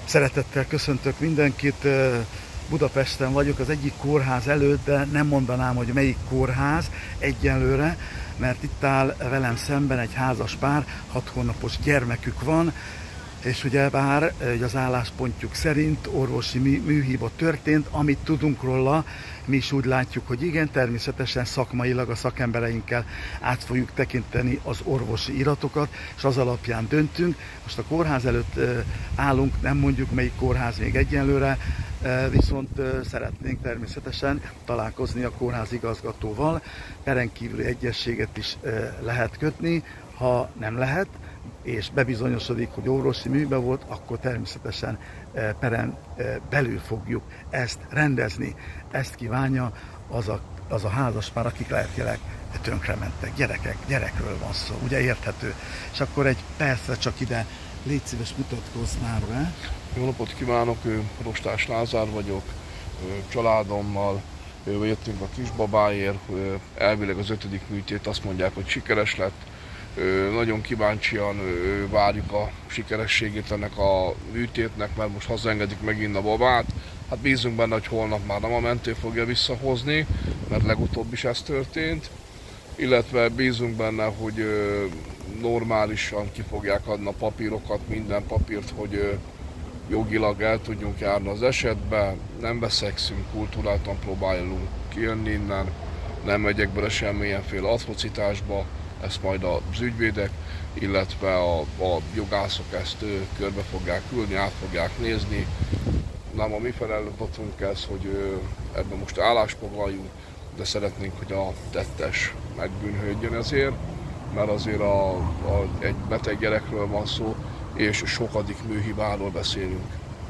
Szeretettel köszöntök mindenkit, Budapesten vagyok, az egyik kórház előtt, de nem mondanám, hogy melyik kórház egyenlőre, mert itt áll velem szemben egy házas pár, 6 hónapos gyermekük van, és ugyebár az álláspontjuk szerint orvosi műhiba történt, amit tudunk róla, mi is úgy látjuk, hogy igen, természetesen szakmailag a szakembereinkkel át fogjuk tekinteni az orvosi iratokat, és az alapján döntünk. Most a kórház előtt állunk, nem mondjuk melyik kórház még egyenlőre, viszont szeretnénk természetesen találkozni a kórház igazgatóval. Peren kívüli egyezséget is lehet kötni, ha nem lehet, és bebizonyosodik, hogy orvosi műbe volt, akkor természetesen peren belül fogjuk ezt rendezni. Ezt kívánja az a házaspár, akik lelkileg tönkrementek. Gyerekről van szó, ugye érthető. És akkor egy percre csak ide, légy szíves, mutatkozz már be. Jó napot kívánok, Rostás Lázár vagyok, családommal jöttünk a kisbabáért, elvileg az 5. műtét, azt mondják, hogy sikeres lett. Nagyon kíváncsian várjuk a sikerességét ennek a műtétnek, mert most hazaengedik megint a babát. Hát bízunk benne, hogy holnap már nem a mentő fogja visszahozni, mert legutóbb is ez történt. Illetve bízunk benne, hogy normálisan ki fogják adni a papírokat, minden papírt, hogy jogilag el tudjunk járni az esetbe. Nem veszekszünk, kultúráltan próbálunk kijönni innen, nem megyek bele semmilyenféle atrocitásba. Ezt majd az ügyvédek, illetve a jogászok ezt körbe fogják ülni, át fogják nézni. Nem a mi feladatunk ez, hogy ebben most állásfoglaljunk, de szeretnénk, hogy a tettes megbűnhődjön ezért, mert azért egy beteg gyerekről van szó, és sokadik műhibáról beszélünk.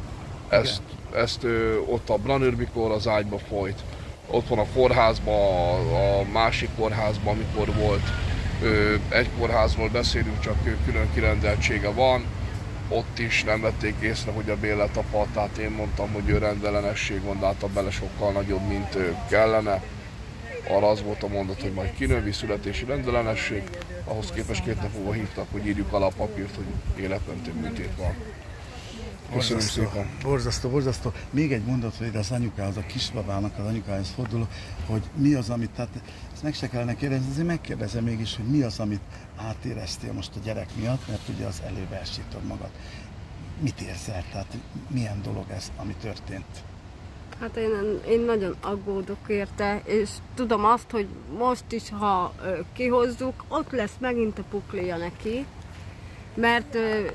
Ezt ott a Branőrbikor az ágyba folyt, ott van a kórházban, a másik kórházban, amikor volt. Egy kórházról beszélünk, csak külön kirendeltsége van, ott is nem vették észre, hogy a Béla tapadt, tehát én mondtam, hogy ő rendellenesség van, de hát a bele sokkal nagyobb, mint kellene. Arra az volt a mondat, hogy majd kinövi, születési rendellenesség, ahhoz képest 2 nap múlva hívtak, hogy írjuk alá a papírt, hogy életmentő műtét van. Köszönöm szépen. Borzasztó. Még egy mondat, hogy az anyukához, a kisbabának az anyukához forduló, hogy mi az, amit, tehát ezt meg se kellene kérdezni, azért megkérdezem mégis, hogy mi az, amit átéreztél most a gyerek miatt, mert ugye az előbb elsítod magad. Mit érzel? Tehát milyen dolog ez, ami történt? Hát én nagyon aggódok érte, és tudom azt, hogy most is, ha kihozzuk, ott lesz megint a puklija neki, mert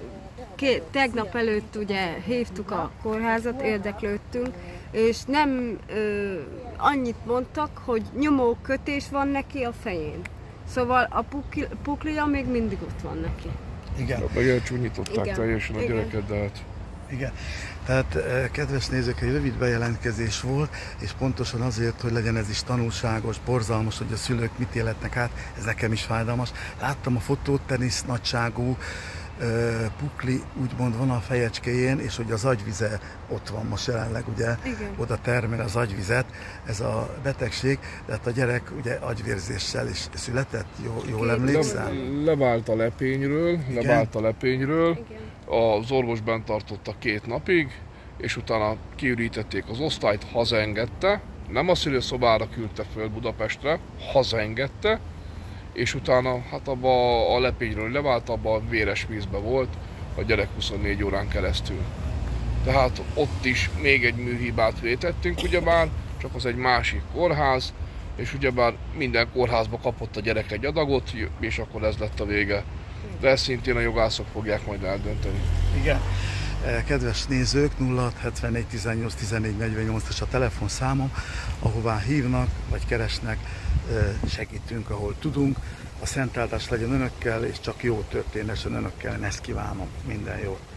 tegnap előtt ugye hívtuk a kórházat, érdeklődtünk, és nem annyit mondtak, hogy nyomókötés van neki a fején. Szóval a puklija még mindig ott van neki. Igen. Meg elcsúnyították teljesen a gyereket, de hát... Igen. Tehát, kedves nézők, egy rövid bejelentkezés volt, és pontosan azért, hogy legyen ez is tanulságos, borzalmas, hogy a szülők mit életnek át, ez nekem is fájdalmas. Láttam a fotót, tenisz nagyságú pukli úgymond van a fejecskéjén, és hogy az agyvize ott van most jelenleg, ugye, igen. Oda termel az agyvizet, ez a betegség, de hát a gyerek ugye agyvérzéssel is született, jól emlékszem? Levált a lepényről, igen. Az orvos bent tartotta 2 napig, és utána kiürítették az osztályt, hazaengedte, nem a szülőszobára küldte föl Budapestre, hazaengedte, és utána hát abba a lepényről levált, abba a véres vízbe volt a gyerek 24 órán keresztül. Tehát ott is még egy műhibát vétettünk, ugyebár, csak az egy másik kórház, és ugyebár minden kórházba kapott a gyerek egy adagot, és akkor ez lett a vége. De ezt szintén a jogászok fogják majd eldönteni. Igen. Kedves nézők, 0674 18 14 48-as a telefonszámom, ahová hívnak, vagy keresnek, segítünk, ahol tudunk. A szentáldás legyen önökkel, és csak jó történessen önökkel, én ezt kívánom. Minden jót!